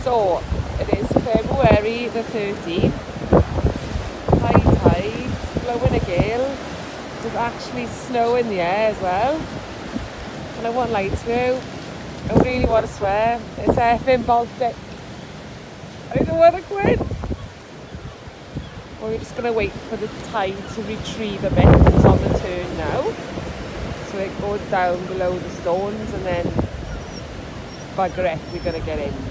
So it is February the 13th, high tide, blowing a gale, there's actually snow in the air as well, and I won't lie to you, I really want to swear, it's effing Baltic. I don't want to quit. We're just going to wait for the tide to retrieve a bit. It's on the turn now, so it goes down below the stones and then bugger it, we're going to get in.